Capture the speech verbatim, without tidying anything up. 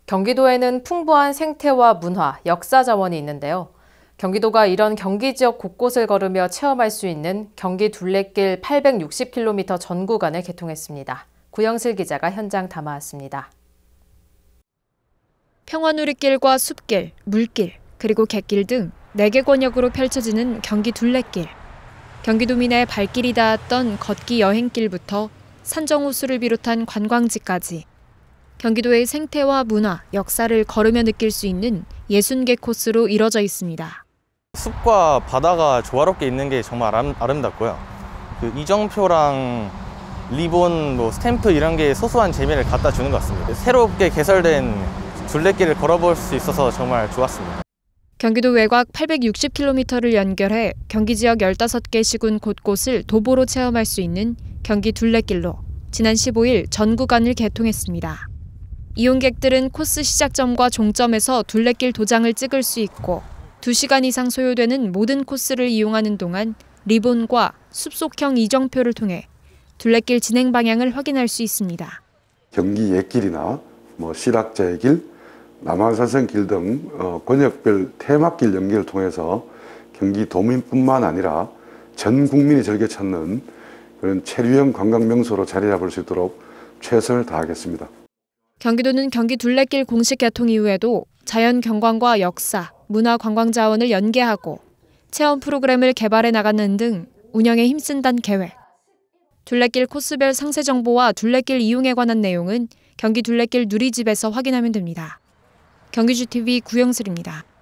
경기도에는 풍부한 생태와 문화, 역사 자원이 있는데요. 경기도가 이런 경기 지역 곳곳을 걸으며 체험할 수 있는 경기 둘레길 팔백육십 킬로미터 전 구간을 개통했습니다. 구영슬 기자가 현장 담아왔습니다. 평화누리길과 숲길, 물길, 그리고 갯길 등 네 개 권역으로 펼쳐지는 경기 둘레길. 경기도민의 발길이 닿았던 걷기 여행길부터 산정호수를 비롯한 관광지까지 경기도의 생태와 문화, 역사를 걸으며 느낄 수 있는 예순 개 코스로 이뤄져 있습니다. 숲과 바다가 조화롭게 있는 게 정말 아름, 아름답고요. 그 이정표랑 리본, 뭐 스탬프 이런 게 소소한 재미를 갖다 주는 것 같습니다. 새롭게 개설된 둘레길을 걸어볼 수 있어서 정말 좋았습니다. 경기도 외곽 팔백육십 킬로미터를 연결해 경기 지역 열다섯 개 시군 곳곳을 도보로 체험할 수 있는 경기 둘레길로 지난 십오 일 전 구간을 개통했습니다. 이용객들은 코스 시작점과 종점에서 둘레길 도장을 찍을 수 있고 두 시간 이상 소요되는 모든 코스를 이용하는 동안 리본과 숲속형 이정표를 통해 둘레길 진행 방향을 확인할 수 있습니다. 경기 옛길이나 뭐 실학자의 길, 남한산성길 등 어, 권역별 테마길 연계를 통해서 경기 도민뿐만 아니라 전 국민이 즐겨 찾는 그런 체류형 관광 명소로 자리 잡을 수 있도록 최선을 다하겠습니다. 경기도는 경기 둘레길 공식 개통 이후에도 자연 경관과 역사, 문화 관광 자원을 연계하고 체험 프로그램을 개발해 나가는 등 운영에 힘쓴다는 계획. 둘레길 코스별 상세 정보와 둘레길 이용에 관한 내용은 경기 둘레길 누리집에서 확인하면 됩니다. 경기지티비 구영슬입니다.